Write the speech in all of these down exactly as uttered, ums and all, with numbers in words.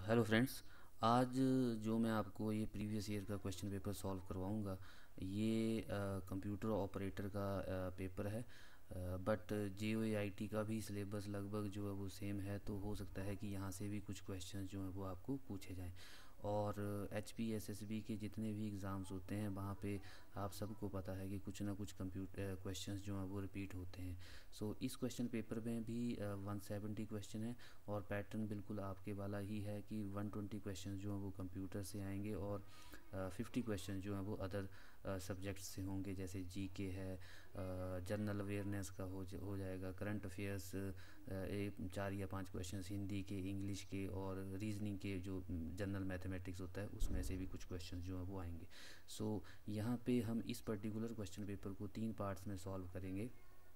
Hello friends. आज जो मैं आपको ये प्रीवियस ईयर का क्वेश्चन पेपर सॉल्व करवाऊंगा ये कंप्यूटर ऑपरेटर का पेपर है। But J O A I T का भी सिलेबस लगभग जो है वो सेम है, तो हो सकता है कि यहाँ से भी कुछ क्वेश्चंस जो हैं वो आपको पूछे जाएं। और H P S S B के जितने भी एग्ज़ाम्स होते हैं वहाँ पे आप सबको पता है कि कुछ ना कुछ कंप्यूटर क्वेश्चंस जो हैं वो रिपीट होते हैं। सो so, इस क्वेश्चन पेपर में भी वन सेवेंटी क्वेश्चन है और पैटर्न बिल्कुल आपके वाला ही है कि वन ट्वेंटी क्वेश्चन जो हैं वो कंप्यूटर से आएंगे और फिफ्टी क्वेश्चन जो हैं वो अदर सब्जेक्ट्स से होंगे, जैसे जी के है, जनरल अवेयरनेस का हो हो जाएगा, करंट अफेयर्स एक चार या पांच क्वेश्चंस हिंदी के, इंग्लिश के और रीजनिंग के जो जनरल मैथमेटिक्स होता है उसमें से भी कुछ क्वेश्चंस जो हैं वो आएंगे। सो so, यहाँ पे हम इस पर्टिकुलर क्वेश्चन पेपर को तीन पार्ट्स में सॉल्व करेंगे।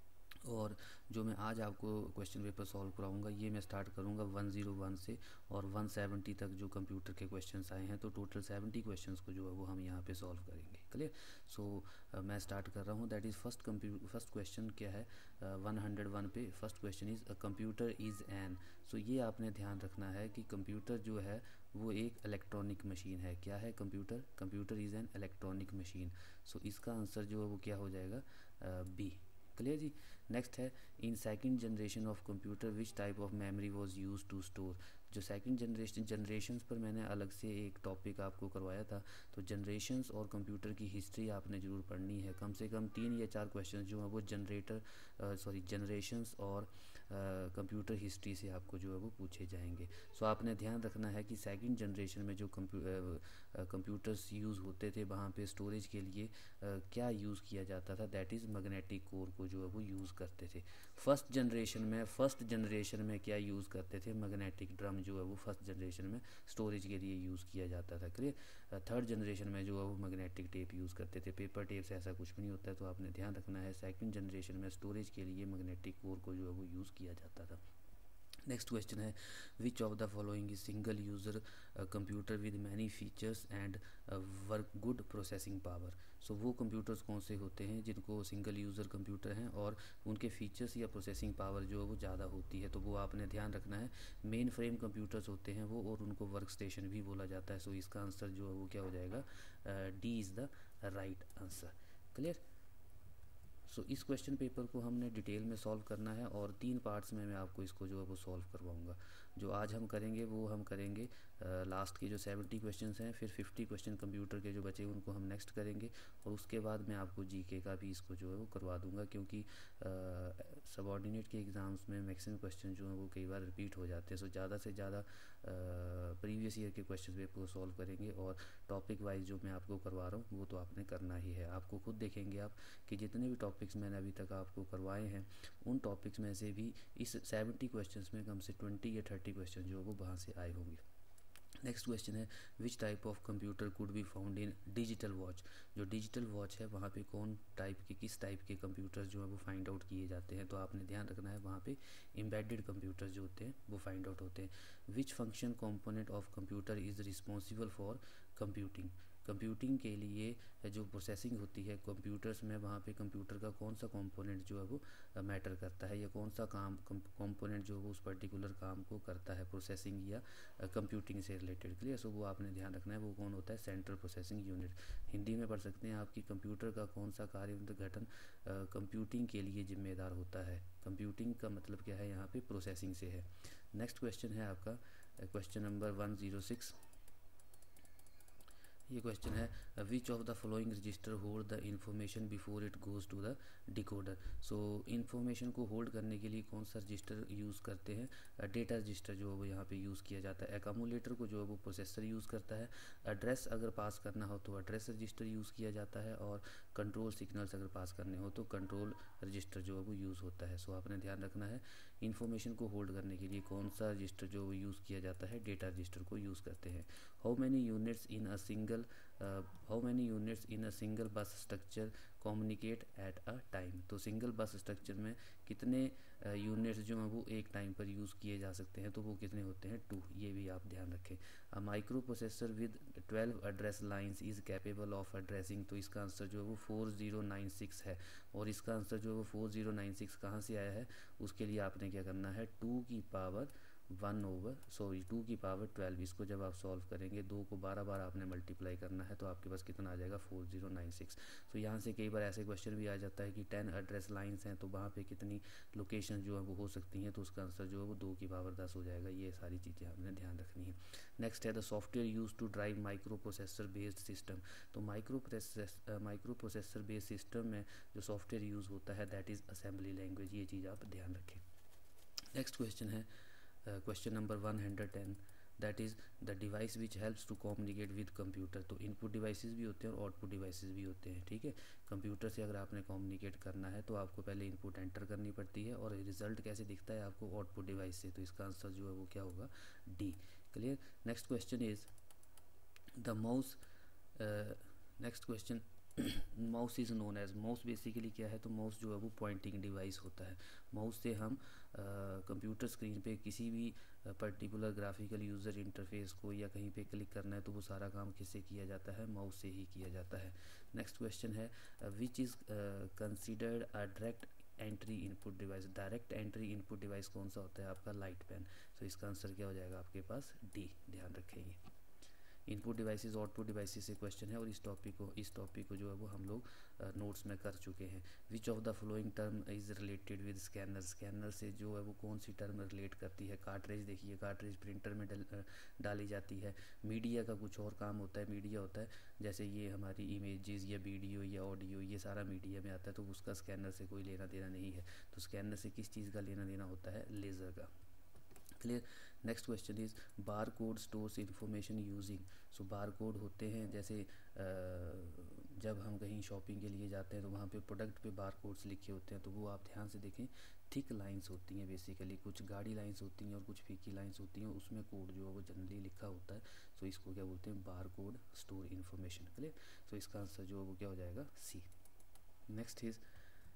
और जो मैं आज आपको क्वेश्चन पेपर सॉल्व कराऊंगा ये मैं स्टार्ट करूंगा वन ज़ीरो वन से और वन सेवेंटी तक जो कंप्यूटर के क्वेश्चंस आए हैं, तो टोटल सेवेंटी क्वेश्चंस को जो है वो हम यहाँ पे सॉल्व करेंगे। क्लियर? सो uh, मैं स्टार्ट कर रहा हूँ। That is first computer first question क्या है वन हंड्रेड वन पे। First question is a computer is an. So ये आपने ध्यान रखना है कि कंप्यूटर जो है वो एक इलेक्ट्रॉनिक मशीन है। क्या है computer? Computer is an electronic machine. So इसका आंसर जो है वो क्या हो जाएगा? बी। क्लियर जी? नेक्स्ट है, in second generation of computer which type of memory was use to store. जो सेकंड जनरेशन जनरेशन्स पर मैंने अलग से एक टॉपिक आपको करवाया था, तो जनरेशन्स और कंप्यूटर की हिस्ट्री आपने ज़रूर पढ़नी है। कम से कम तीन या चार क्वेश्चन जो है वो जनरेटर सॉरी जनरेशन्स और कंप्यूटर हिस्ट्री से आपको जो है वो पूछे जाएंगे। सो so, आपने ध्यान रखना है कि सेकंड जनरेशन में जो कंप्यूटर्स यूज़ होते थे वहाँ पे स्टोरेज के लिए uh, क्या यूज़ किया जाता था? दैट इज़ मैग्नेटिक कोर को जो है वो यूज़ करते थे। फर्स्ट जनरेशन में फर्स्ट जनरेशन में क्या यूज़ करते थे? मैग्नेटिक ड्रम जो है वो फर्स्ट जनरेशन में स्टोरेज के लिए यूज़ किया जाता था। क्लियर? थर्ड जनरेशन में जो है वो मैग्नेटिक टेप यूज़ करते थे। पेपर टेप से ऐसा कुछ भी नहीं होता है, तो आपने ध्यान रखना है सेकंड जनरेशन में स्टोरेज के लिए मैग्नेटिक कोर को जो है वो यूज़ किया जाता था। नेक्स्ट क्वेश्चन है, which of the following is single user computer with many features and work good processing power. So वो कंप्यूटर्स कौन से होते हैं जिनको सिंगल यूज़र कंप्यूटर हैं और उनके फीचर्स या प्रोसेसिंग पावर जो है वो ज़्यादा होती है? तो वो आपने ध्यान रखना है, मेन फ्रेम कंप्यूटर्स होते हैं वो, और उनको वर्क स्टेशन भी बोला जाता है। सो इसका आंसर जो है वो क्या हो जाएगा? D is the right answer. Clear? So so, इस क्वेश्चन पेपर को हमने डिटेल में सॉल्व करना है और तीन पार्ट्स में मैं आपको इसको जो है वो सॉल्व करवाऊंगा। जो आज हम करेंगे वो हम करेंगे लास्ट के जो सेवेंटी क्वेश्चंस हैं, फिर फिफ्टी क्वेश्चन कंप्यूटर के जो बचे उनको हम नेक्स्ट करेंगे, और उसके बाद मैं आपको जीके का भी इसको जो है वो करवा दूंगा, क्योंकि सबऑर्डिनेट के एग्ज़ाम्स में मैक्सिमम क्वेश्चन जो हैं वो कई बार रिपीट हो जाते हैं। सो ज़्यादा से ज़्यादा प्रीवियस ईयर के क्वेश्चन पेपर को सॉल्व करेंगे, और टॉपिक वाइज जो मैं आपको करवा रहा हूँ वो तो आपने करना ही है। आपको खुद देखेंगे आप कि जितने भी टॉपिक्स मैंने अभी तक आपको करवाए हैं उन टॉपिक्स में से भी इस सेवेंटी क्वेश्चंस में कम से ट्वेंटी या थर्टी क्वेश्चन जो वो वहाँ से आए होंगे। नेक्स्ट क्वेश्चन है, which type of computer could be found in digital watch. जो डिजिटल वॉच है वहाँ पे कौन टाइप के किस टाइप के कंप्यूटर्स जो है वो फाइंड आउट किए जाते हैं? तो आपने ध्यान रखना है वहाँ पे एम्बेडेड कंप्यूटर्स जो होते हैं वो फाइंड आउट होते हैं। Which function component of computer is responsible for computing. Computing के लिए जो प्रोसेसिंग होती है कंप्यूटर्स में, वहाँ पे कंप्यूटर का कौन सा कंपोनेंट जो है वो मैटर करता है, या कौन सा काम कंपोनेंट जो है वो उस पर्टिकुलर काम को करता है प्रोसेसिंग या कंप्यूटिंग से रिलेटेड। क्लियर? सो वो आपने ध्यान रखना है वो कौन होता है? Central processing unit. हिंदी में पढ़ सकते हैं आपकी, कंप्यूटर का कौन सा कार्य गठन कंप्यूटिंग के लिए जिम्मेदार होता है। कंप्यूटिंग का मतलब क्या है यहाँ पे? प्रोसेसिंग से है। नेक्स्ट क्वेश्चन है आपका question number one zero six. ये क्वेश्चन है, which of the following register hold the information before it goes to the decoder. So information को होल्ड करने के लिए कौन सा रजिस्टर यूज़ करते हैं? डेटा रजिस्टर जो है वो यहाँ पे यूज़ किया जाता है। एकमुलेटर को जो है वो प्रोसेसर यूज़ करता है। एड्रेस अगर पास करना हो तो एड्रेस रजिस्टर यूज़ किया जाता है, और कंट्रोल सिग्नल्स अगर पास करने हो तो कंट्रोल रजिस्टर जो है वो यूज़ होता है। सो आपने ध्यान रखना है इन्फॉर्मेशन को होल्ड करने के लिए कौन सा रजिस्टर जो वो यूज़ किया जाता है? डेटा रजिस्टर को यूज़ करते हैं। How many units in a single how many units in a single bus structure communicate at a time. तो सिंगल बस स्ट्रक्चर में कितने यूनिट्स uh, जो हैं वो एक टाइम पर यूज़ किए जा सकते हैं? तो वो कितने होते हैं? टू। ये भी आप ध्यान रखें। A microprocessor with twelve address lines is capable of addressing. तो इसका आंसर जो है वो फोर ज़ीरो नाइन सिक्स है, और इसका आंसर जो है वो फोर ज़ीरो नाइन सिक्स कहाँ से आया है? उसके लिए आपने क्या करना है? टू की power one over sorry two की पावर ट्वेल्व। इसको जब आप सॉल्व करेंगे, दो को बारह बार आपने मल्टीप्लाई करना है, तो आपके पास कितना आ जाएगा, फोर जीरो नाइन सिक्स। तो यहाँ से कई बार ऐसे क्वेश्चन भी आ जाता है कि टेन एड्रेस लाइन्स हैं, तो वहाँ पे कितनी लोकेशन जो है वो हो सकती हैं, तो उसका आंसर जो है वो दो की पावर दस हो जाएगा। ये सारी चीज़ें आपने ध्यान रखनी है। नेक्स्ट है the software use to drive microprocessor based system. तो micro process microprocessor based system में जो सॉफ्टवेयर यूज़ होता है दैट इज़ असेंबली लैंग्वेज। ये चीज़ आप ध्यान रखें। नेक्स्ट क्वेश्चन है question number one hundred ten, that is the device which helps to communicate with computer. तो इनपुट डिवाइसेस भी होते हैं और आउटपुट डिवाइसेस भी होते हैं, ठीक है। कंप्यूटर से अगर आपने कम्युनिकेट करना है तो आपको पहले इनपुट एंटर करनी पड़ती है, और रिजल्ट कैसे दिखता है आपको, आउटपुट डिवाइस से। तो इसका आंसर जो है वो क्या होगा, D. Clear. Next question is the mouse. Next question, mouse is known as, mouse basically क्या है, तो माउस जो है वो पॉइंटिंग डिवाइस होता है। माउस से हम कंप्यूटर स्क्रीन पे किसी भी पर्टिकुलर ग्राफिकल यूज़र इंटरफेस को या कहीं पे क्लिक करना है, तो वो सारा काम किससे किया जाता है, माउस से ही किया जाता है। नेक्स्ट क्वेश्चन है which is considered a direct entry input device. Direct entry input device कौन सा होता है, आपका लाइट पेन। तो इसका आंसर क्या हो जाएगा आपके पास, डी। ध्यान रखेंगे। इनपुट डिवाइसेस आउटपुट डिवाइसेस से क्वेश्चन है, और इस टॉपिक को इस टॉपिक को जो है वो हम लोग नोट्स में कर चुके हैं। Which of the following term is related with scanner. Scanner से जो है वो कौन सी टर्म रिलेट करती है। कार्ट्रिज, देखिए कार्ट्रिज प्रिंटर में डल, डाली जाती है। मीडिया का कुछ और काम होता है, मीडिया होता है जैसे ये हमारी इमेजेस या वीडियो या ऑडियो, ये सारा मीडिया में आता है, तो उसका स्कैनर से कोई लेना देना नहीं है। तो स्कैनर से किस चीज़ का लेना देना होता है, लेज़र का। Clear. Next question is bar code stores information using. So bar code होते हैं जैसे आ, जब हम कहीं शॉपिंग के लिए जाते हैं तो वहाँ पे प्रोडक्ट पे बार कोड्स लिखे होते हैं, तो वो आप ध्यान से देखें, थिक लाइंस होती हैं बेसिकली, कुछ गाढ़ी लाइंस होती हैं और कुछ फीकी लाइंस होती हैं, उसमें कोड जो है वो जनरली लिखा होता है। सो इसको क्या बोलते हैं, bar code store information. Clear. So इसका आंसर जो है वो क्या हो जाएगा, C. Next is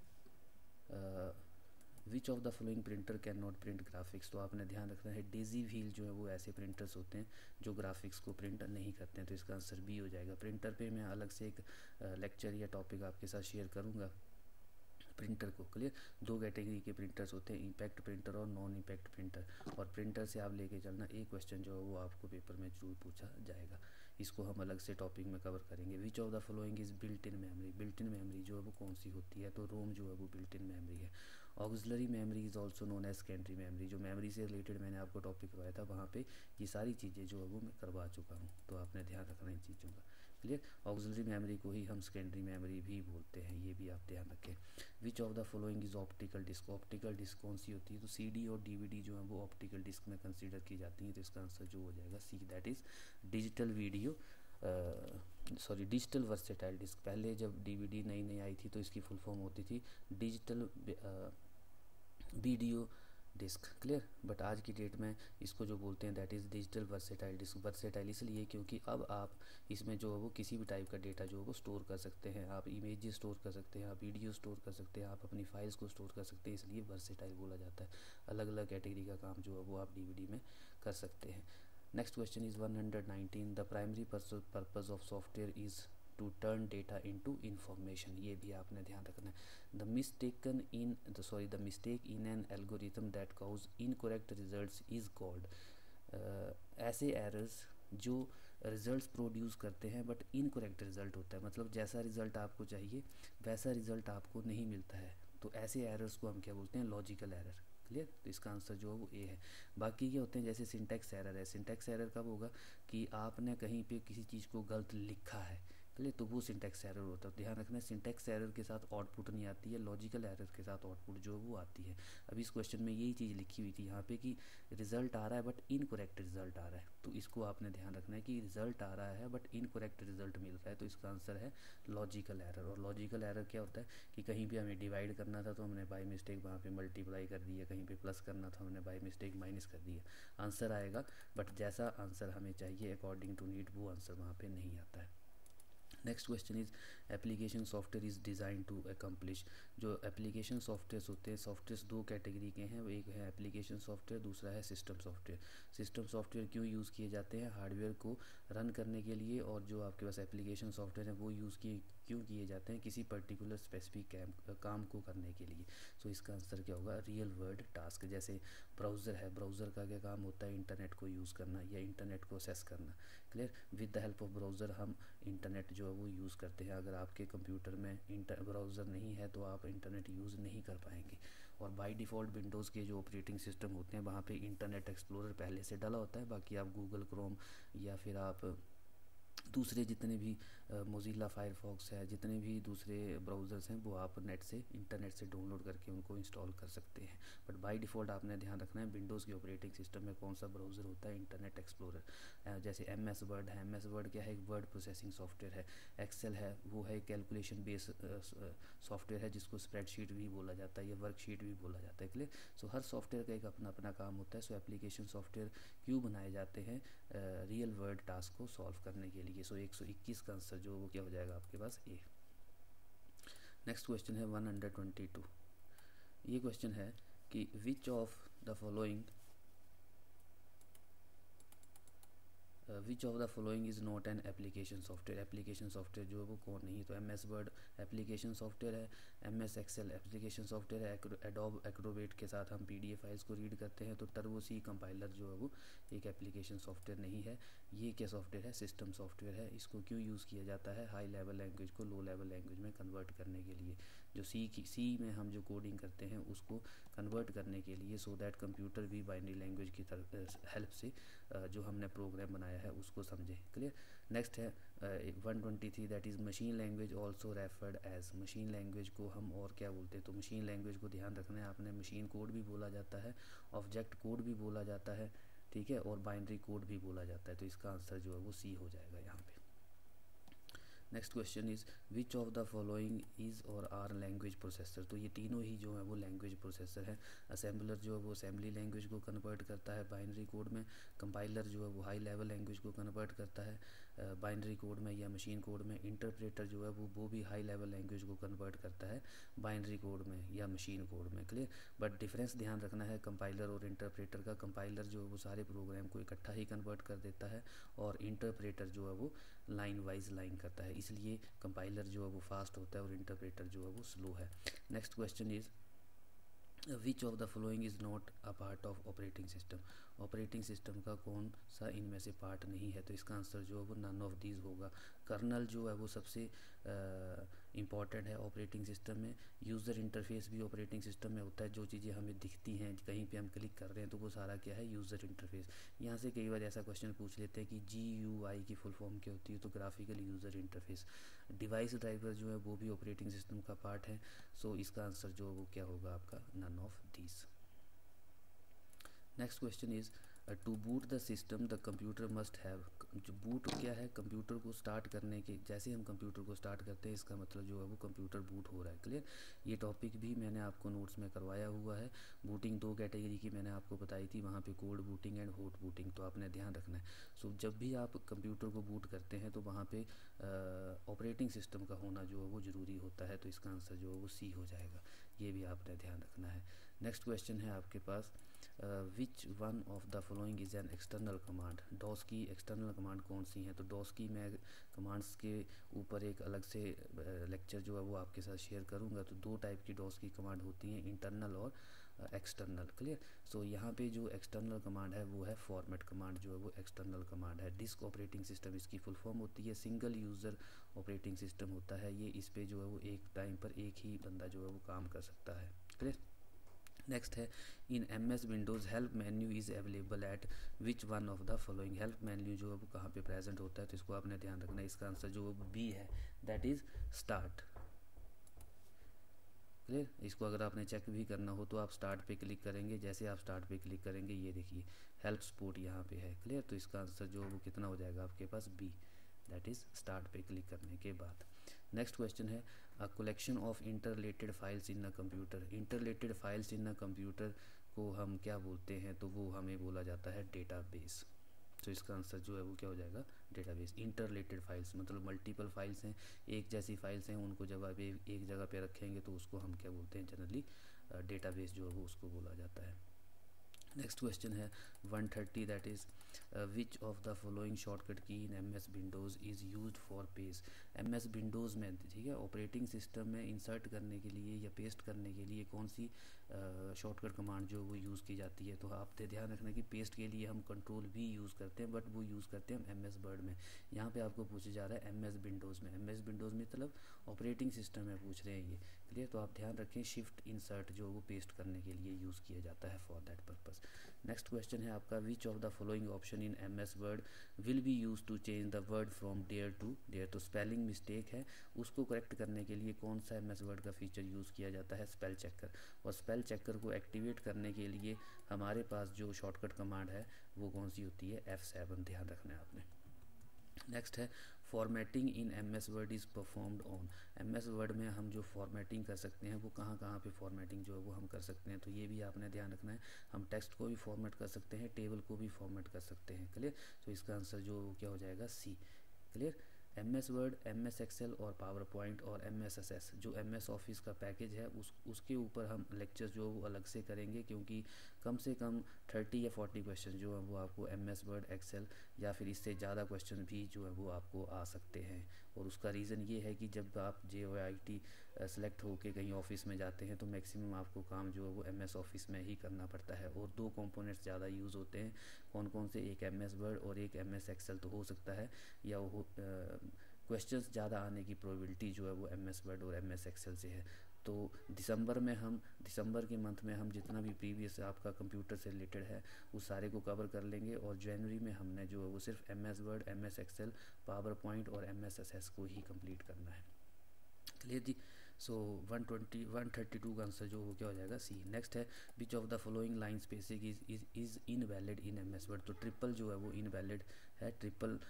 which of the following printer can not print graphics. तो आपने ध्यान रखना है, डेजी व्हील जो है वो ऐसे प्रिंटर्स होते हैं जो ग्राफिक्स को प्रिंट नहीं करते हैं। तो इसका आंसर बी हो जाएगा। प्रिंटर पे मैं अलग से एक लेक्चर या टॉपिक आपके साथ शेयर करूँगा प्रिंटर को। क्लियर। दो कैटेगरी के प्रिंटर्स होते हैं, इम्पैक्ट प्रिंटर और नॉन इम्पैक्ट प्रिंटर। और प्रिंटर से आप लेके चलना, एक क्वेश्चन जो है वो आपको पेपर में जरूर पूछा जाएगा। इसको हम अलग से टॉपिक में कवर करेंगे। Which of the following is built in memory. Built in memory जो है वो कौन सी होती है, तो रोम जो है वो बिल्ट इन मेमोरी है। Auxiliary memory is also known as secondary memory. जो मेमोरी से रिलेटेड मैंने आपको टॉपिक करवाया था, वहाँ पे ये सारी चीज़ें जो है वो मैं करवा चुका हूँ, तो आपने ध्यान रखना इन चीज़ों का। क्लियर। ऑक्सिलरी मेमोरी को ही हम सेकेंडरी मेमोरी भी बोलते हैं, ये भी आप ध्यान रखें। Which of the following is optical disc. Optical disc कौन सी होती है, तो सीडी और डीवीडी जो है वो ऑप्टिकल डिस्क में कंसीडर की जाती हैं। तो इसका आंसर जो हो जाएगा C, that is digital video sorry digital versatile disc. पहले जब डीवीडी नई नई आई थी तो इसकी फुल फॉर्म होती थी digital video disc. Clear. But आज की डेट में इसको जो बोलते हैं that is digital versatile disc. Versatile इसलिए क्योंकि अब आप इसमें जो है वो किसी भी टाइप का डेटा जो है वो स्टोर कर सकते हैं। आप इमेजेस स्टोर कर सकते हैं, आप वीडियो स्टोर कर सकते हैं, आप अपनी फाइल्स को स्टोर कर सकते हैं, इसलिए वर्सेटाइल बोला जाता है। अलग अलग कैटेगरी का काम जो है वो आप डीवीडी में कर सकते हैं। Next question is one hundred nineteen, the primary purpose of software is to turn data into information. ये भी आपने ध्यान रखना है। The mistaken in the sorry the mistake in an algorithm that cause incorrect results is called. ऐसे errors जो results produce करते हैं बट इनकरेक्ट रिजल्ट होता है, मतलब जैसा रिजल्ट आपको चाहिए वैसा रिजल्ट आपको नहीं मिलता है, तो ऐसे एरर्स को हम क्या बोलते हैं, लॉजिकल एरर। क्लियर। तो इसका आंसर जो है वो ए है। बाकी क्या होते हैं, जैसे सिंटैक्स एरर है। सिंटैक्स एरर कब होगा कि आपने कहीं पे किसी चीज़ को गलत लिखा है, क्लियर, तो वो सिंटैक्स एरर होता है। ध्यान रखना, सिंटैक्स एरर के साथ आउटपुट नहीं आती है, लॉजिकल एरर के साथ आउटपुट जो है वो आती है। अभी इस क्वेश्चन में यही चीज़ लिखी हुई थी यहाँ पे कि रिजल्ट आ रहा है बट इनकरेक्ट रिजल्ट आ रहा है, तो इसको आपने ध्यान रखना है कि रिजल्ट आ रहा है बट इनकरेक्ट रिजल्ट मिल रहा है, तो इसका आंसर है लॉजिकल एरर। और लॉजिकल एरर क्या होता है कि कहीं पे हमें डिवाइड करना था तो हमने बाय मिस्टेक वहाँ पे मल्टीप्लाई कर दिया, कहीं पे प्लस करना था हमने बाय मिस्टेक माइनस कर दिया, आंसर आएगा बट जैसा आंसर हमें चाहिए अकॉर्डिंग टू नीड वो आंसर वहाँ पे नहीं आता है। Next question is application software is design to accomplish. जो एप्लीकेशन सॉफ्टवेयर्स होते हैं, सॉफ्टवेयर्स दो कैटेगरी के हैं, एक है एप्लीकेशन सॉफ्टवेयर, दूसरा है सिस्टम सॉफ्टवेयर। सिस्टम सॉफ्टवेयर क्यों यूज़ किए जाते हैं, हार्डवेयर को रन करने के लिए, और जो आपके पास एप्लीकेशन सॉफ्टवेयर है वो यूज़ किए क्यों किए जाते हैं? किसी पर्टिकुलर स्पेसिफिक काम को करने के लिए। सो so, इसका आंसर क्या होगा? Real world task. जैसे ब्राउज़र है, ब्राउज़र का क्या काम होता है? इंटरनेट को यूज़ करना या इंटरनेट को एक्सेस करना। Clear? With the help of browser हम इंटरनेट जो है वो यूज़ करते हैं। अगर आपके कंप्यूटर में इंटर ब्राउज़र नहीं है तो आप इंटरनेट यूज़ नहीं कर पाएंगे। और बाय डिफ़ॉल्ट विंडोज़ के जो ऑपरेटिंग सिस्टम होते हैं वहाँ पे इंटरनेट एक्सप्लोरर पहले से डला होता है। बाकी आप गूगल क्रोम या फिर आप दूसरे जितने भी मोज़िला फायरफॉक्स है, जितने भी दूसरे ब्राउज़र्स हैं, वो आप नेट से इंटरनेट से डाउनलोड करके उनको इंस्टॉल कर सकते हैं। बट बाय डिफ़ॉल्ट आपने ध्यान रखना है विंडोज़ के ऑपरेटिंग सिस्टम में कौन सा ब्राउज़र होता है? Internet Explorer. जैसे एम एस वर्ड है, एम एस वर्ड क्या है? एक वर्ड प्रोसेसिंग सॉफ्टवेयर है। एक्सेल है, वो है कैलकुलेशन बेस सॉफ्टवेयर है जिसको स्प्रेडशीट भी बोला जाता है या वर्कशीट भी बोला जाता है। क्लियर? सो हर सॉफ्टवेयर का एक अपना अपना काम होता है। सो एप्लीकेशन सॉफ्टवेयर क्यों बनाए जाते हैं? रियल वर्ल्ड टास्क को सॉल्व करने के लिए। सो एक सौ इक्कीस का आंसर जो वो क्या हो जाएगा आपके पास? ए। नेक्स्ट क्वेश्चन है वन हंड्रेड ट्वेंटी टू। ये क्वेश्चन है कि which of the following which of the following is not an application software. Application software जो है वो कौन नहीं? तो M S Word application software है, M S Excel application software है, एडोब एक्रोबेट के साथ हम पी डी एफ फाइल्स को रीड करते हैं। तो टर्बो सी कंपाइलर जो है वो एक एप्लीकेशन सॉफ्टवेयर नहीं है। ये क्या सॉफ्टवेयर है? सिस्टम सॉफ्टवेयर है। इसको क्यों यूज़ किया जाता है? हाई लेवल लैंग्वेज को लो लेवल लैंग्वेज में कन्वर्ट करने के लिए। जो सी की सी में हम जो कोडिंग करते हैं उसको कन्वर्ट करने के लिए, सो दैट कंप्यूटर भी बाइनरी लैंग्वेज की तरफ हेल्प से जो हमने प्रोग्राम बनाया है उसको समझे। क्लियर? नेक्स्ट है one twenty three, that is machine language also referred as. Machine language को हम और क्या बोलते हैं? तो मशीन लैंग्वेज को ध्यान रखना है आपने, मशीन कोड भी बोला जाता है, ऑब्जेक्ट कोड भी बोला जाता है, ठीक है, और बाइनरी कोड भी बोला जाता है। तो इसका आंसर जो है वो सी हो जाएगा यहाँ पे। Next question is which of the following is or are language processor. तो ये तीनों ही जो है वो लैंग्वेज प्रोसेसर है। असेंबलर जो है वो असेंबली लैंग्वेज को कन्वर्ट करता है बाइनरी कोड में। कंपाइलर जो है वो हाई लेवल लैंग्वेज को कन्वर्ट करता है बाइनरी कोड में या मशीन कोड में। इंटरप्रेटर जो है वो वो भी हाई लेवल लैंग्वेज को कन्वर्ट करता है बाइनरी कोड में या मशीन कोड में। क्लियर? बट डिफरेंस ध्यान रखना है कंपाइलर और इंटरप्रेटर का। कंपाइलर जो है वो सारे प्रोग्राम को इकट्ठा ही कन्वर्ट कर देता है और इंटरप्रेटर जो है वो लाइन वाइज लाइन करता है, इसलिए कंपाइलर जो है वो फास्ट होता है और इंटरप्रेटर जो है वो स्लो है। Next question is which of the following is not a part of operating system. Operating system का कौन सा इनमें से पार्ट नहीं है? तो इसका आंसर जो है वो नन ऑफ दीज होगा। कर्नल जो है वो सबसे इम्पॉर्टेंट है ऑपरेटिंग सिस्टम में। यूज़र इंटरफेस भी ऑपरेटिंग सिस्टम में होता है। जो चीज़ें हमें दिखती हैं, कहीं पे हम क्लिक कर रहे हैं, तो वो सारा क्या है? User interface. यहाँ से कई बार ऐसा क्वेश्चन पूछ लेते हैं कि जी यू आई की फुल फॉर्म क्या होती है? तो graphical user interface. Device driver जो है वो भी ऑपरेटिंग सिस्टम का पार्ट है। सो so, इसका आंसर जो है वो क्या होगा आपका? None of these. Next question is to boot the system the computer must have. जो बूट क्या है? कंप्यूटर को स्टार्ट करने के, जैसे हम कंप्यूटर को स्टार्ट करते हैं इसका मतलब जो है वो कंप्यूटर बूट हो रहा है। क्लियर? ये टॉपिक भी मैंने आपको नोट्स में करवाया हुआ है। बूटिंग दो कैटेगरी की मैंने आपको बताई थी, वहाँ पे cold booting and hot booting, तो आपने ध्यान रखना है। सो so, जब भी आप कंप्यूटर को बूट करते हैं तो वहाँ पे ऑपरेटिंग सिस्टम का होना जो है वो ज़रूरी होता है। तो इसका आंसर जो है वो सी हो जाएगा। ये भी आपने ध्यान रखना है। नेक्स्ट क्वेश्चन है आपके पास which one of the following is an external command. DOS की एक्सटर्नल कमांड कौन सी है? तो डॉस की मैं कमांड्स के ऊपर एक अलग से लेक्चर जो है वो आपके साथ शेयर करूंगा। तो दो टाइप की डॉस की कमांड होती हैं, इंटरनल और एक्सटर्नल। क्लियर? सो यहाँ पे जो एक्सटर्नल कमांड है वो है फॉर्मेट कमांड, जो है वो एक्सटर्नल कमांड है। डिस्क ऑपरेटिंग सिस्टम इसकी फुल फॉर्म होती है। सिंगल यूज़र ऑपरेटिंग सिस्टम होता है ये। इस पे जो है वो एक टाइम पर एक ही बंदा जो है वो काम कर सकता है। क्लियर? नेक्स्ट है in M S Windows help menu is available at which one of the following. Help menu जो है वो कहाँ पे प्रेजेंट होता है? तो इसको आपने ध्यान रखना है। इसका आंसर जो है बी है, दैट इज़ स्टार्ट। क्लियर? इसको अगर आपने चेक भी करना हो तो आप स्टार्ट पे क्लिक करेंगे। जैसे आप स्टार्ट पे क्लिक करेंगे ये देखिए हेल्प सपोर्ट यहाँ पे है। क्लियर? तो इसका आंसर जो है वो कितना हो जाएगा आपके पास? बी, दैट इज़ स्टार्ट पे क्लिक करने के बाद। नेक्स्ट क्वेश्चन है a collection of interrelated files in a computer. Interrelated files in a computer को हम क्या बोलते हैं? तो वो हमें बोला जाता है डेटाबेस। तो इसका आंसर जो है वो क्या हो जाएगा? डेटाबेस। इंटरलेटेड फाइल्स मतलब मल्टीपल फाइल्स हैं, एक जैसी फाइल्स हैं, उनको जब आप एक, एक जगह पे रखेंगे तो उसको हम क्या बोलते हैं? जनरली डेटाबेस जो है वो उसको बोला जाता है। नेक्स्ट क्वेश्चन है one thirty, that is which of the following shortcut key in M S Windows is use for paste. M S Windows में, ठीक है, ऑपरेटिंग सिस्टम में इंसर्ट करने के लिए या पेस्ट करने के लिए कौन सी शॉर्टकट कमांड जो वो यूज़ की जाती है। तो आप ध्यान रखना कि पेस्ट के लिए हम कंट्रोल भी यूज़ करते हैं, बट वो यूज़ करते हैं हम एम एस वर्ड में। यहाँ पे आपको पूछा जा रहा है एम एस विंडोज़ में। एम एस विंडोज़ में मतलब ऑपरेटिंग सिस्टम में पूछ रहे हैं ये, क्लियर। तो आप ध्यान रखें शिफ्ट इंसर्ट जो वो पेस्ट करने के लिए यूज़ किया जाता है for that purpose. Next question है आपका, which of the following option in M S Word will be use to change the word from there to their. तो स्पेलिंग मिस्टेक है, उसको करेक्ट करने के लिए कौन सा एम एस वर्ड का फीचर यूज़ किया जाता है, स्पेल चेकर। और स्पेल चेकर को एक्टिवेट करने के लिए हमारे पास जो शॉर्टकट कमांड है वो कौन सी होती है, एफ सेवन, ध्यान रखना है आपने। नेक्स्ट है formatting in M S Word is performed on. M S Word में हम जो फॉर्मेटिंग कर सकते हैं वो कहाँ कहाँ पे फॉर्मेटिंग जो है वो हम कर सकते हैं, तो ये भी आपने ध्यान रखना है। हम टेक्स्ट को भी फॉर्मेट कर सकते हैं, टेबल को भी फॉर्मेट कर सकते हैं, क्लियर। तो इसका आंसर जो क्या हो जाएगा, C, clear. M S Word, M S Excel और पावर पॉइंट और एम एस एस एस जो एम एस ऑफिस का पैकेज है उस उसके ऊपर हम लेक्चर जो वो अलग से करेंगे, क्योंकि कम से कम थर्टी या फोर्टी क्वेश्चन जो है वो आपको एम एस वर्ड, एक्सेल या फिर इससे ज़्यादा क्वेश्चन भी जो है वो आपको आ सकते हैं। और उसका रीज़न ये है कि जब आप जे ओ आई टी सेलेक्ट होकर कहीं ऑफिस में जाते हैं तो मैक्सिमम आपको काम जो है वो एम एस ऑफिस में ही करना पड़ता है। और दो कंपोनेंट्स ज़्यादा यूज़ होते हैं, कौन कौन से, एक एम एस वर्ड और एक एम एस एक्सेल। तो हो सकता है या वो क्वेश्चंस ज़्यादा आने की प्रोबेबिलिटी जो है वो एम एस वर्ड और एम एस एक्सेल से है। तो दिसंबर में हम दिसंबर के मंथ में हम जितना भी प्रीवियस आपका कंप्यूटर से रिलेटेड है उस सारे को कवर कर लेंगे। और जनवरी में हमने जो है वो सिर्फ M S Word, M S Excel, PowerPoint और एम एस एस एस को ही कंप्लीट करना है, क्लियर जी। So one twenty one thirty two का आंसर जो वो क्या हो जाएगा, सी। नेक्स्ट है which of the following line spacing is is is invalid in M S Word. तो ट्रिपल जो है वो इनवैलिड है, ट्रिपल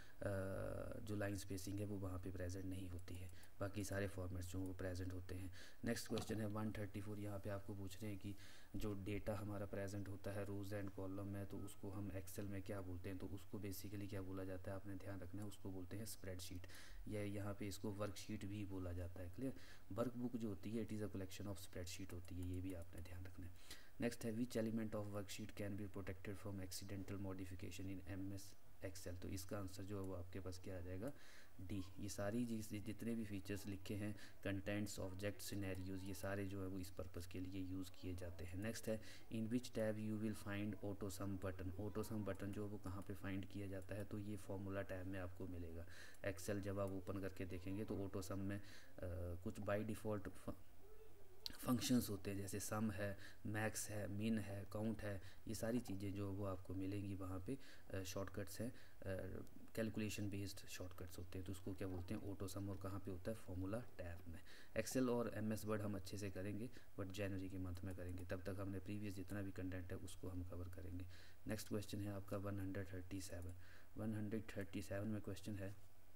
जो लाइन स्पेसिंग है वो वहाँ पे प्रेजेंट नहीं होती है, बाकी सारे फॉर्मेट्स जो वो प्रेजेंट होते हैं। नेक्स्ट क्वेश्चन है वन थर्टी फोर, यहाँ पे आपको पूछ रहे हैं कि जो डेटा हमारा प्रेजेंट होता है रोज एंड कॉलम में, तो उसको हम एक्सेल में क्या बोलते हैं। तो उसको बेसिकली क्या बोला जाता है, आपने ध्यान रखना है, उसको बोलते हैं स्प्रेडशीट, या यहाँ पे इसको वर्कशीट भी बोला जाता है, क्लियर। वर्कबुक जो होती है it is a collection of spreadsheet होती है, ये भी आपने ध्यान रखना है। नेक्स्ट है which element of worksheet can be protected from accidental modification in M S Excel. तो इसका आंसर जो है वो आपके पास क्या आ जाएगा, डी। ये सारी जितने भी फीचर्स लिखे हैं, कंटेंट्स, ऑब्जेक्ट, सिनेरियोज, ये सारे जो है वो इस पर्पस के लिए यूज़ किए जाते हैं। नेक्स्ट है in which tab you will find auto sum button. Auto sum button जो है वो कहाँ पे फाइंड किया जाता है, तो ये फॉर्मूला टैब में आपको मिलेगा। एक्सेल जब आप ओपन करके देखेंगे तो ऑटो सम में आ, कुछ बाय डिफ़ॉल्ट फंक्शंस होते हैं, जैसे सम है, मैक्स है, मिन है, काउंट है, ये सारी चीज़ें जो वो आपको मिलेंगी वहाँ पे। शॉर्टकट्स हैं, कैलकुलेशन बेस्ड शॉर्टकट्स होते हैं, तो उसको क्या बोलते हैं, ऑटो सम। और कहाँ पे होता है, फॉर्मूला टैब में। एक्सेल और एम एस वर्ड हम अच्छे से करेंगे, बट जनवरी के मंथ में करेंगे, तब तक हमने प्रीवियस जितना भी कंटेंट है उसको हम कवर करेंगे। नेक्स्ट क्वेश्चन है आपका one hundred thirty seven. One hundred thirty seven में क्वेश्चन है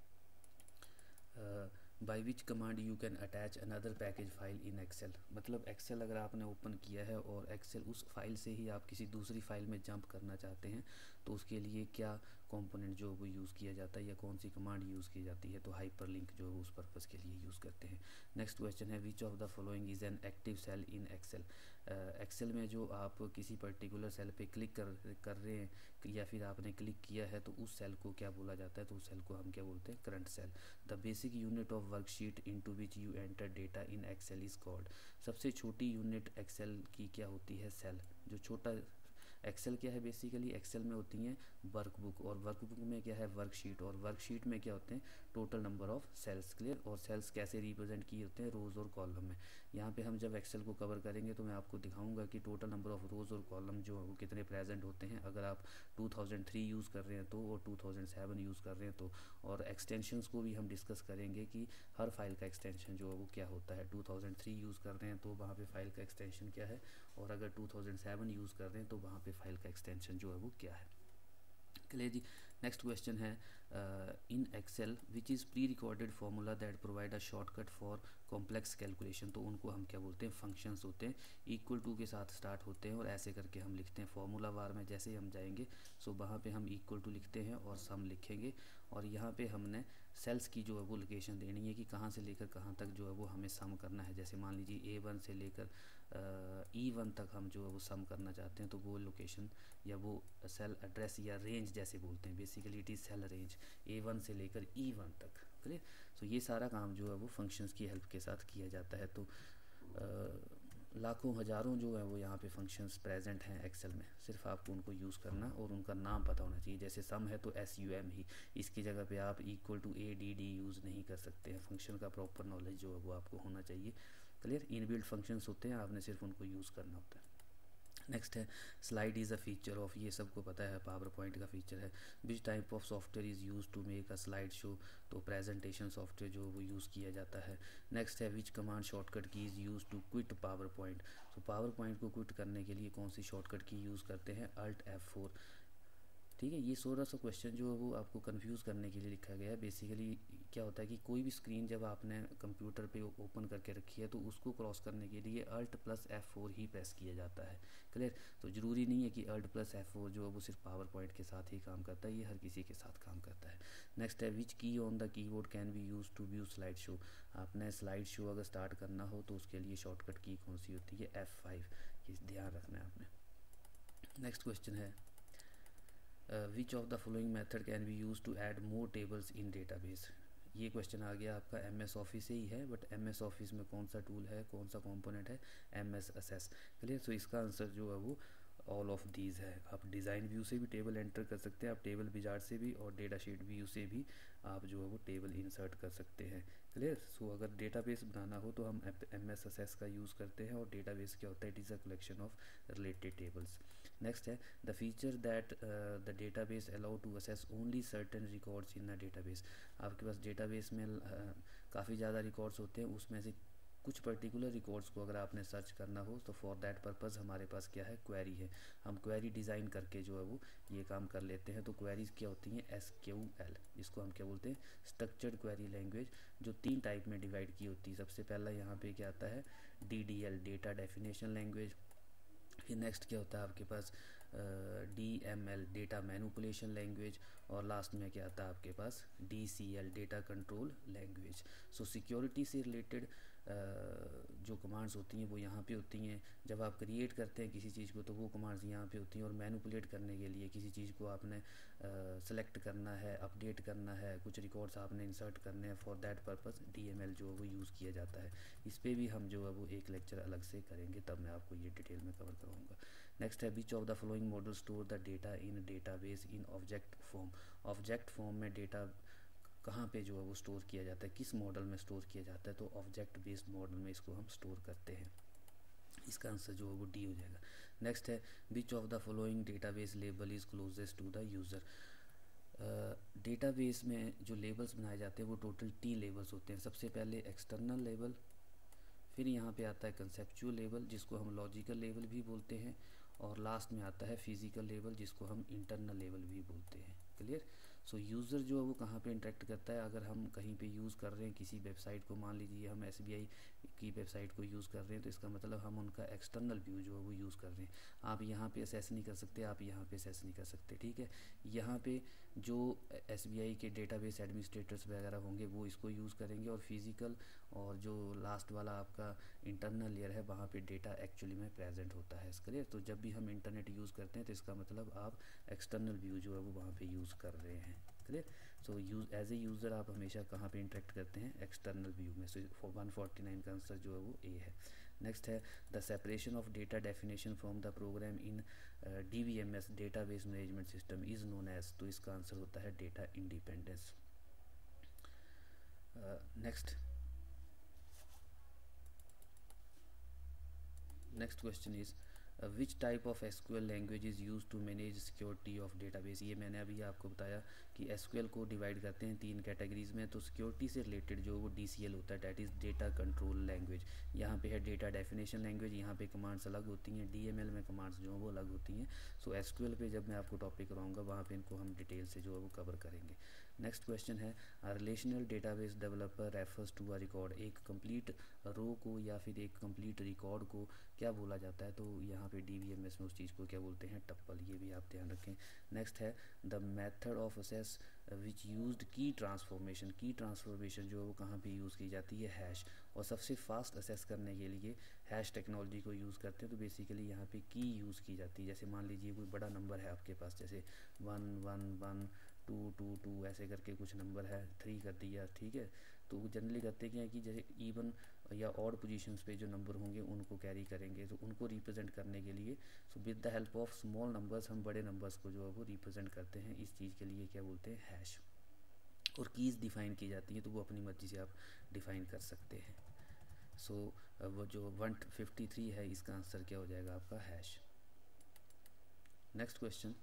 by which command you can attach another package file in Excel. मतलब एक्सेल अगर आपने ओपन किया है और एक्सेल उस फाइल से ही आप किसी दूसरी फाइल में जंप करना चाहते हैं, तो उसके लिए क्या कंपोनेंट जो वो यूज़ किया जाता है या कौन सी कमांड यूज़ की जाती है। तो हाइपरलिंक जो है उस पर्पस के लिए यूज़ करते हैं। नेक्स्ट क्वेश्चन है which of the following is an active cell in Excel. Excel में जो आप किसी पर्टिकुलर सेल पे क्लिक कर कर रहे हैं या फिर आपने क्लिक किया है तो उस सेल को क्या बोला जाता है, तो उस सेल को हम क्या बोलते हैं, current cell. The basic unit of worksheet into which you enter data in Excel is called. सबसे छोटी यूनिट एक्सेल की क्या होती है, सेल। जो छोटा एक्सेल क्या है, बेसिकली एक्सेल में होती हैं वर्कबुक, और वर्कबुक में क्या है, वर्कशीट, और वर्कशीट में क्या होते हैं, total number of cells, clear. और सेल्स कैसे रिप्रेजेंट किए होते हैं, रोज और कॉलम में। यहाँ पे हम जब एक्सेल को कवर करेंगे तो मैं आपको दिखाऊंगा कि टोटल नंबर ऑफ रोज और कॉलम जो है वो कितने प्रेजेंट होते हैं, अगर आप टू थाउजेंड थ्री यूज़ कर रहे हैं तो, और टू थाउजेंड सेवन यूज़ कर रहे हैं तो। और एक्सटेंशंस को भी हम डिस्कस करेंगे कि हर फाइल का एक्सटेंशन जो है वो क्या होता है। टू थाउजेंड थ्री यूज़ कर रहे हैं तो वहाँ पे फाइल का एक्सटेंशन क्या है, और अगर टू थाउजेंड सेवन यूज़ कर रहे हैं तो वहाँ पे फाइल का एक्सटेंशन जो है वो क्या है, क्लियर जी। नेक्स्ट क्वेश्चन है in Excel which is pre recorded formula that provide a shortcut for complex calculation. तो उनको हम क्या बोलते हैं, फंक्शंस होते हैं, इक्वल टू के साथ स्टार्ट होते हैं और ऐसे करके हम लिखते हैं फॉर्मूला वार में। जैसे ही हम जाएंगे सो वहाँ पे हम इक्वल टू लिखते हैं और सम लिखेंगे, और यहाँ पे हमने सेल्स की जो है वो लोकेशन देनी है कि कहाँ से लेकर कहाँ तक जो है वो हमें सम करना है। जैसे मान लीजिए ए वन से लेकर ई वन तक हम जो है वो सम करना चाहते हैं, तो वो लोकेशन या वो सेल एड्रेस या रेंज जैसे बोलते हैं, basically it is cell range A one से लेकर ई वन तक। क्लियर। सो ये सारा काम जो है वो फंक्शंस की हेल्प के साथ किया जाता है। तो आ, लाखों हज़ारों जो है वो यहाँ पे फंक्शंस प्रेजेंट हैं एक्सेल में, सिर्फ आपको उनको यूज़ करना और उनका नाम पता होना चाहिए। जैसे सम है तो एस यू एम ही, इसकी जगह पे आप equal to A D D use नहीं कर सकते हैं। फंक्शन का प्रॉपर नॉलेज जो है वो आपको होना चाहिए। क्लियर। इनबिल्ट फंक्शंस होते हैं, आपने सिर्फ उनको यूज़ करना होता है। नेक्स्ट है slide is a feature of, ये सबको पता है पावर पॉइंट का फीचर है। Which type of software is use to make a slide show, तो प्रेजेंटेशन सॉफ्टवेयर जो वो यूज़ किया जाता है। नेक्स्ट है which command shortcut key is use to quit PowerPoint, तो पावर पॉइंट को क्विट करने के लिए कौन सी शॉर्टकट की यूज़ करते हैं, अल्ट एफ फोर। ठीक है। ये सोलह सौ क्वेश्चन जो है वो आपको कंफ्यूज करने के लिए लिखा गया है। बेसिकली क्या होता है कि कोई भी स्क्रीन जब आपने कंप्यूटर पे ओपन करके रखी है तो उसको क्रॉस करने के लिए अल्ट प्लस एफ फोर ही प्रेस किया जाता है। क्लियर। तो ज़रूरी नहीं है कि अल्ट प्लस एफ फोर जो है वो सिर्फ पावर पॉइंट के साथ ही काम करता है, ये हर किसी के साथ काम करता है। नेक्स्ट है which key on the keyboard can be use to view slide show, आपने स्लाइड शो अगर स्टार्ट करना हो तो उसके लिए शॉर्टकट की कौन सी होती है, एफ फाइव। ये ध्यान रखना है आपने। नेक्स्ट क्वेश्चन है which of the following method can be use to add more tables in database. ये क्वेश्चन आ गया आपका एम एस ऑफिस से ही है, बट एम एस ऑफिस में कौन सा टूल है, कौन सा कंपोनेंट है, एम एस असेस। क्लियर। तो इसका आंसर जो है वो ऑल ऑफ दीज है। आप डिज़ाइन व्यू से भी टेबल एंटर कर सकते हैं, आप टेबल विजार्ड से भी, और डेटा शीट व्यू से भी आप जो है वो टेबल इंसर्ट कर सकते हैं। क्लियर। सो अगर डेटाबेस बनाना हो तो हम एम एस असेस का यूज़ करते हैं, और डेटाबेस क्या होता है, it is a collection of related tables. Next है the feature that the database allow to access only certain records in a database, आपके पास डेटाबेस में uh, काफ़ी ज़्यादा रिकॉर्ड्स होते हैं, उसमें से कुछ पर्टिकुलर रिकॉर्ड्स को अगर आपने सर्च करना हो तो फॉर दैट पर्पज़ हमारे पास क्या है, क्वेरी है। हम क्वेरी डिज़ाइन करके जो है वो ये काम कर लेते हैं। तो क्वेरीज क्या होती हैं, एस क्यू एल, जिसको हम क्या बोलते हैं, स्ट्रक्चर्ड क्वेरी लैंग्वेज, जो तीन टाइप में डिवाइड की होती है। सबसे पहला यहाँ पे क्या आता है, D D L, data definition language. फिर नेक्स्ट क्या होता है आपके पास, D M L, data manipulation language. और लास्ट में क्या आता है आपके पास, D C L, data control language. So security से रिलेटेड जो कमांड्स होती हैं वो यहाँ पे होती हैं। जब आप क्रिएट करते हैं किसी चीज़ को तो वो कमांड्स यहाँ पे होती हैं, और मैनिपुलेट करने के लिए किसी चीज़ को आपने सेलेक्ट uh, करना है, अपडेट करना है, कुछ रिकॉर्ड्स आपने इंसर्ट करने हैं, for that purpose D M L जो है वो यूज़ किया जाता है। इस पर भी हम जो है वो एक लेक्चर अलग से करेंगे, तब मैं आपको ये डिटेल में कवर कराऊंगा। नेक्स्ट है which of the following model store the data in database in object form, object form में डेटा कहाँ पे जो है वो स्टोर किया जाता है, किस मॉडल में स्टोर किया जाता है, तो ऑब्जेक्ट बेस्ड मॉडल में इसको हम स्टोर करते हैं। इसका आंसर जो है वो डी हो जाएगा। नेक्स्ट है which of the following database लेबल is closest to the user, database में जो लेबल्स बनाए जाते हैं वो टोटल तीन लेबल्स होते हैं। सबसे पहले एक्सटर्नल लेबल, फिर यहाँ पे आता है कंसेप्चुअल लेबल जिसको हम लॉजिकल लेबल भी बोलते हैं, और लास्ट में आता है फिजिकल लेबल जिसको हम इंटरनल लेबल भी बोलते हैं। क्लियर। सो यूज़र जो है वो कहाँ पे इंटरेक्ट करता है, अगर हम कहीं पे यूज़ कर रहे हैं किसी वेबसाइट को, मान लीजिए हम एस बी आई की वेबसाइट को यूज़ कर रहे हैं, तो इसका मतलब हम उनका एक्सटर्नल व्यू जो है वो यूज़ कर रहे हैं। आप यहाँ पे असेस नहीं कर सकते, आप यहाँ पे असेस नहीं कर सकते। ठीक है। यहाँ पे जो एस बी आई के डेटाबेस एडमिनिस्ट्रेटर्स वगैरह होंगे वो इसको यूज़ करेंगे, और फिजिकल और जो लास्ट वाला आपका इंटरनल लेयर है वहाँ पे डेटा एक्चुअली में प्रेजेंट होता है। क्लियर। तो जब भी हम इंटरनेट यूज़ करते हैं तो इसका मतलब आप एक्सटर्नल व्यू जो है वो वहाँ पे यूज़ कर रहे हैं। Clear. So use as a user आप हमेशा कहाँ पे इंटरेक्ट करते हैं, एक्सटर्नल व्यू में। सो वन फोर्टी नाइन का आंसर जो है वो ए है। नेक्स्ट है the separation of data definition from the program in D B M S, database management system, is known as, तो इसका आंसर होता है data independence. Next next question is which type of S Q L language is use to manage security of database. ये मैंने अभी आपको बताया कि एस क्यू एल को डिवाइड करते हैं तीन कैटेगरीज में। तो सिक्योरिटी से रिलेटेड जो वो डी सी एल होता है, that is data control language. यहाँ पे है डेटा डेफिनेशन लैंग्वेज, यहाँ पे कमांड्स अलग होती हैं। डी एम एल में कमांड्स जो हैं वो अलग होती हैं। सो एस क्यू एल पे जब मैं आपको टॉपिक कराऊंगा वहाँ पे इनको हम डिटेल से जो है वो कवर करेंगे। नेक्स्ट क्वेश्चन है a relational database developer refers to a record, एक कंप्लीट रो को या फिर एक कंप्लीट रिकॉर्ड को क्या बोला जाता है, तो यहाँ पे डी वी एम एस में उस चीज़ को क्या बोलते हैं, टप्पल, ये भी आप ध्यान रखें। नेक्स्ट है the method of access which used key transformation. Key transformation जो है वो कहाँ पे यूज़ की जाती है, हैश। और सबसे फास्ट असेस करने के लिए हैश टेक्नोलॉजी को यूज़ करते हैं। तो बेसिकली यहाँ पे की यूज़ की जाती है। जैसे मान लीजिए कोई बड़ा नंबर है आपके पास, जैसे one one one two two two ऐसे करके कुछ नंबर है, थ्री कर दिया, ठीक है। तो वो जनरली करते क्या है कि जैसे इवन या ऑड पोजीशंस पे जो नंबर होंगे उनको कैरी करेंगे, तो उनको रिप्रेजेंट करने के लिए so with the help of small numbers हम बड़े नंबर्स को जो है वो रिप्रेजेंट करते हैं। इस चीज़ के लिए क्या बोलते हैं, हैश। और कीज़ डिफ़ाइन की जाती है, तो वो अपनी मर्ज़ी से आप डिफ़ाइन कर सकते हैं। सो so, वो जो वन फिफ्टी थ्री है इसका आंसर क्या हो जाएगा आपका, hash. Next question,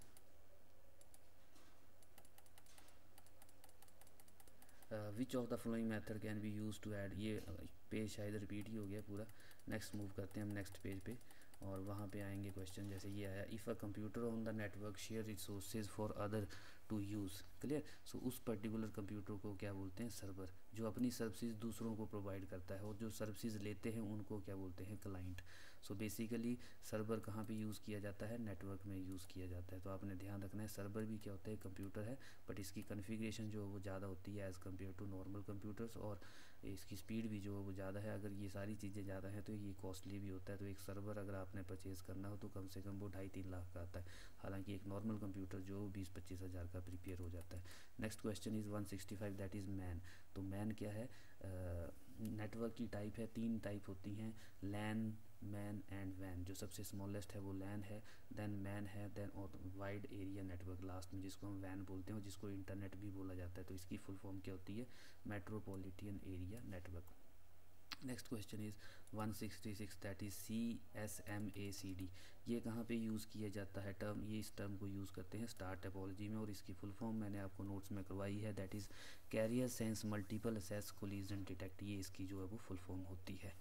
which of the following method can be use to add. ये पेज शायद रिपीट ही हो गया पूरा। नेक्स्ट मूव करते हैं हम नेक्स्ट पेज पे, और वहाँ पे आएंगे क्वेश्चन जैसे ये आया, if a computer on the network share resources for other to use, clear. सो उस पर्टिकुलर कंप्यूटर को क्या बोलते हैं, सर्वर, जो अपनी सर्विसेज दूसरों को प्रोवाइड करता है, और जो सर्विसेज लेते हैं उनको क्या बोलते हैं, क्लाइंट। सो बेसिकली सर्वर कहाँ पे यूज़ किया जाता है, नेटवर्क में यूज़ किया जाता है। तो आपने ध्यान रखना है, सर्वर भी क्या होता है, कंप्यूटर है, बट इसकी कन्फिग्रेशन जो है वो ज़्यादा होती है as compare to normal computers, और इसकी स्पीड भी जो है वो ज़्यादा है। अगर ये सारी चीज़ें ज़्यादा हैं तो ये कॉस्टली भी होता है। तो एक सर्वर अगर आपने परचेज़ करना हो तो कम से कम वो ढाई तीन लाख का आता है, हालांकि एक नॉर्मल कंप्यूटर जो बीस पच्चीस हज़ार का प्रिपेयर हो जाता है। Next question is one sixty five, that is MAN. तो मैन क्या है, नेटवर्क की टाइप है, तीन टाइप होती हैं, लैन, मैन एंड वैन। जो सबसे स्मॉलेस्ट है वो लैन है, देन मैन है, देन और वाइड एरिया नेटवर्क लास्ट में, जिसको हम वैन बोलते हैं और जिसको इंटरनेट भी बोला जाता है। तो इसकी फुल फॉर्म क्या होती है, metropolitan area network. Next question is one sixty six, that is C S M A C D. ये कहाँ पे यूज़ किया जाता है टर्म, ये इस टर्म को यूज़ करते हैं स्टार टोपोलॉजी में, और इसकी फुल फॉर्म मैंने आपको नोट्स में करवाई है, that is carrier sense multiple access collision detect. ये इसकी जो है वो फुल फॉर्म होती है,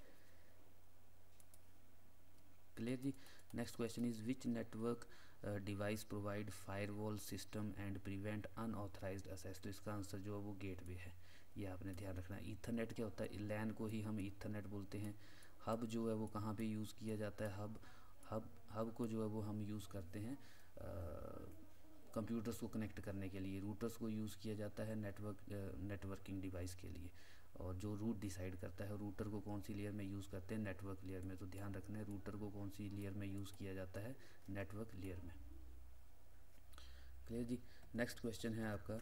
क्लियर जी। Next question is which network device provide firewall system and prevent unauthorized access. तो इसका आंसर जो है वो गेटवे है, ये आपने ध्यान रखना है। ईथरनेट क्या होता है, लैन को ही हम ईथरनेट बोलते हैं। हब जो है वो कहाँ पे यूज़ किया जाता है, हब हब हब को जो है वो हम यूज़ करते हैं कंप्यूटर्स को कनेक्ट करने के लिए। रूटर्स को यूज़ किया जाता है नेटवर्क नेटवर्किंग डिवाइस के लिए, और जो रूट डिसाइड करता है रूटर को कौन सी लेयर में यूज़ करते हैं, नेटवर्क लेयर में। तो ध्यान रखना है रूटर को कौन सी लेयर में यूज़ किया जाता है, नेटवर्क लेयर में, क्लियर जी। नेक्स्ट क्वेश्चन है आपका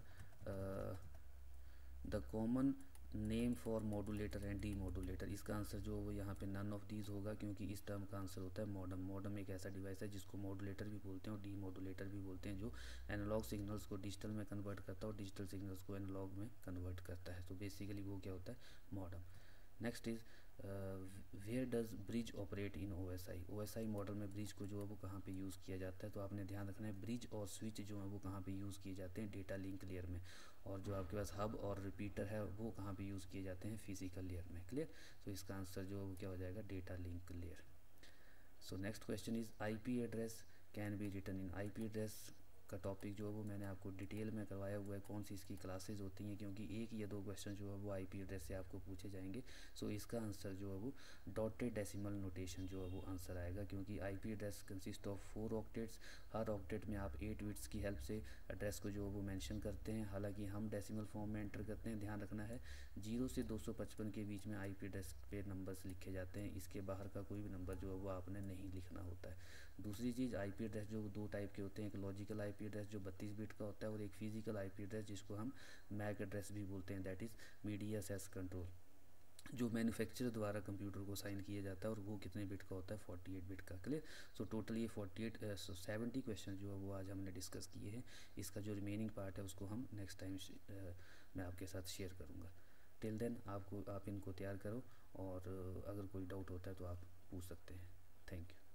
the common name for modulator and demodulator. इसका आंसर जो वो यहाँ पे नन ऑफ दीज होगा, क्योंकि इस टर्म का आंसर होता है मॉडम। मॉडम एक ऐसा डिवाइस है जिसको मॉडुलेटर भी बोलते हैं और डी मॉडुलेटर भी बोलते हैं, जो एनालॉग सिग्नल्स को डिजिटल में कन्वर्ट करता है और डिजिटल सिग्नल्स को एनालॉग में कन्वर्ट करता है। तो बेसिकली वो क्या होता है, modem. Next is where does bridge operate in O S I. O S I model में ब्रिज को जो है वो कहाँ पे यूज़ किया जाता है, तो आपने ध्यान रखना है ब्रिज और स्विच जो है वो कहाँ पे यूज़ किए जाते हैं, डेटा लिंक लेयर में। और जो आपके पास हब और रिपीटर है वो कहाँ पे यूज़ किए जाते हैं, फिजिकल लेयर में, क्लियर। तो इसका आंसर जो है वो क्या हो जाएगा, data link layer. So next question is I P address can be written in. I P address का टॉपिक जो है वो मैंने आपको डिटेल में करवाया हुआ है, कौन सी इसकी क्लासेस होती हैं, क्योंकि एक या दो क्वेश्चन जो है वो आईपी एड्रेस से आपको पूछे जाएंगे। सो इसका आंसर जो है वो डॉटेड डेसिमल नोटेशन जो है वो आंसर आएगा, क्योंकि IP address consist of four octets. हर ऑक्टेट में आप एट बिट्स की हेल्प से एड्रेस को जो है वो मेंशन करते हैं, हालांकि हम डेसिमल फॉर्म में एंटर करते हैं। ध्यान रखना है जीरो से दो सौ पचपन के बीच में आईपी एड्रेस पे नंबर्स लिखे जाते हैं, इसके बाहर का कोई भी नंबर जो है वो आपने नहीं लिखना होता है। दूसरी चीज़, आईपी एड्रेस जो दो टाइप के होते हैं, एक लॉजिकल आईपी एड्रेस जो बत्तीस बिट का होता है, और एक फिजिकल आईपी एड्रेस जिसको हम मैक एड्रेस भी बोलते हैं, that is media access control, जो मैन्युफैक्चरर द्वारा कंप्यूटर को साइन किया जाता है, और वो कितने बिट का होता है, अड़तालीस बिट का, क्लियर। सो टोटल ये अड़तालीस सेवेंटी क्वेश्चन जो है वो आज हमने डिस्कस किए हैं। इसका जो रिमेनिंग पार्ट है उसको हम नेक्स्ट टाइम मैं आपके साथ शेयर करूँगा। टिल देन आपको आप इनको तैयार करो, और अगर कोई डाउट होता है तो आप पूछ सकते हैं। Thank you.